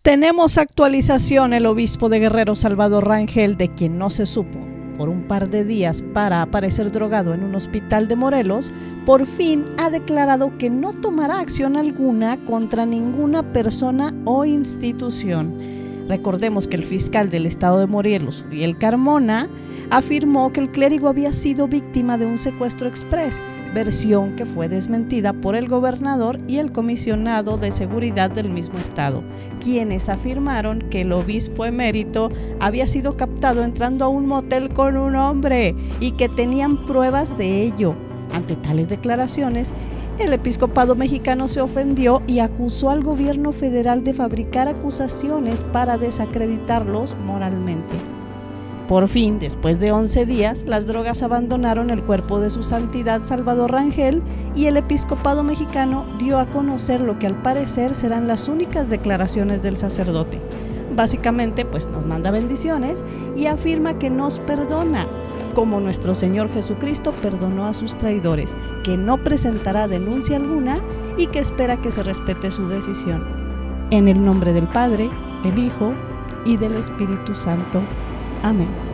Tenemos actualización. El obispo de Guerrero, Salvador Rangel, de quien no se supo por un par de días para aparecer drogado en un hospital de Morelos, por fin ha declarado que no tomará acción alguna contra ninguna persona o institución. Recordemos que el fiscal del estado de Morelos, Uriel Carmona, afirmó que el clérigo había sido víctima de un secuestro exprés, versión que fue desmentida por el gobernador y el comisionado de seguridad del mismo estado, quienes afirmaron que el obispo emérito había sido captado entrando a un motel con un hombre y que tenían pruebas de ello. Ante tales declaraciones, el episcopado mexicano se ofendió y acusó al gobierno federal de fabricar acusaciones para desacreditarlos moralmente. Por fin, después de 11 días, las drogas abandonaron el cuerpo de su santidad Salvador Rangel y el episcopado mexicano dio a conocer lo que al parecer serán las únicas declaraciones del sacerdote. Básicamente, pues nos manda bendiciones y afirma que nos perdona, como nuestro Señor Jesucristo perdonó a sus traidores, que no presentará denuncia alguna y que espera que se respete su decisión. En el nombre del Padre, del Hijo y del Espíritu Santo. Amén.